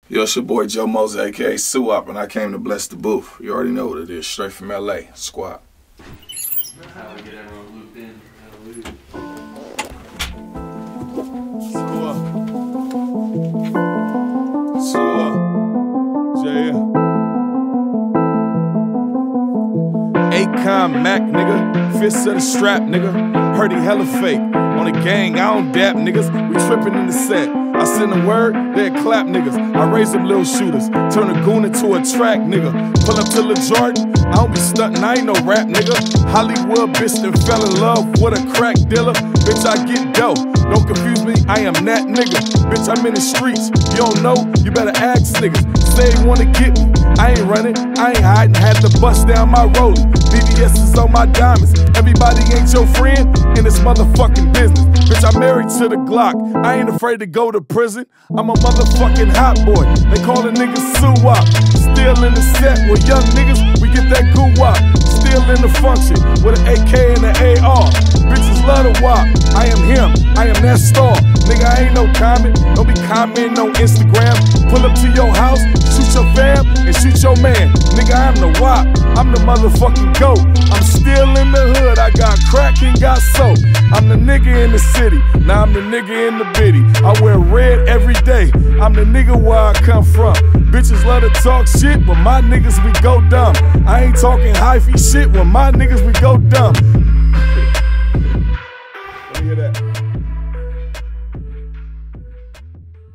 Yo, it's your boy Joe Moses, aka Suwop, and I came to bless the booth. You already know what it is, straight from LA, squad. How we get everyone looped in. Akon Mac, nigga. Fists of the strap, nigga. Heard he hella fake. On the gang, I don't dap niggas. We trippin' in the set. I send a word, they clap niggas. I raise them little shooters. Turn a goon into a track, nigga. Pull up to Lil Jordan. I don't be stuntin', I ain't no rap, nigga. Hollywood bitch that fell in love with a crack dealer. Bitch, I get dope. Don't confuse me, I am that nigga. Bitch, I'm in the streets. You don't know, you better ask niggas. Say they wanna get me. I ain't running, I ain't hiding. Had to bust down my rollers. BBS is on my diamonds. Everybody ain't your friend in this motherfucking business. Bitch, I'm married to the Glock. I ain't afraid to go to prison. I'm a motherfucking hot boy. They call a nigga Suwop. Still in the set with young niggas, we get that goo-wop. Still in the function with an AK and an AR. Bitches love to wop. I am him, I am that star. Nigga, I ain't no comment. Don't be commenting on Instagram. Pull up to your house, shoot your fam, and shoot your man. Nigga, I'm the wop. I'm the motherfucking GOAT. I'm still in the hood. I got crack and got soap. I'm the nigga in the city. Now I'm the nigga in the bitty. I wear red every day. I'm the nigga where I come from. Bitches love to talk shit, but my niggas we go dumb. I ain't talking hyphy shit, with my niggas we go dumb.